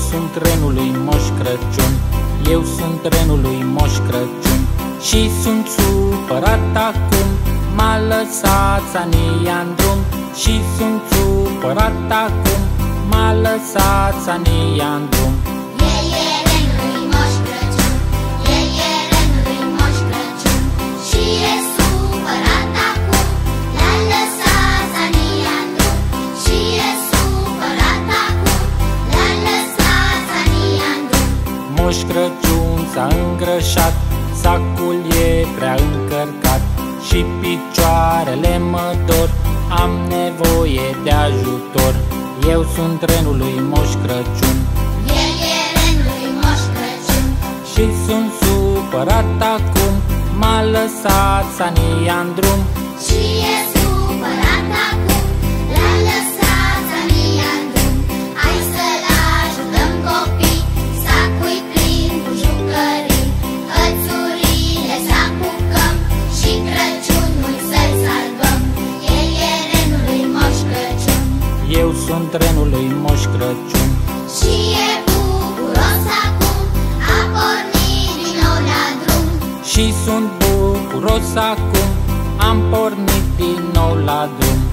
sunt renul lui Moș Crăciun, eu sunt renul lui Moș Crăciun. Și sunt supărat acum, m-a lăsat Sania-n drum. Și sunt supărat acum, m-a lăsat Sania-n drum. El e renul lui Moș Crăciun, el e renul lui Moș Crăciun. Și e supărat acum, l-a lăsat Sania-n drum. Și e supărat acum, l-a lăsat Sania-n drum. Moș Crăciun s-a îngrășat, sacul e prea încărcat și picioarele mă dor, am nevoie de ajutor. Eu sunt renul lui Moș Crăciun, el e renul lui Moș Crăciun. și sunt supărat acum, m-a lăsat Sania-n drum. Și e supărat acum, l-a lăsat Sania-n drum. Hai să-l ajutăm copii, sacul-i plin cu jucării, hățurile să apucăm și Crăciunul să-l salvăm. El e renul lui Moș Crăciun, Eu sunt renul lui Moș Crăciun, și e bucuros acum, a pornit din nou la drum. și sunt bucuros acum, am pornit din nou la drum.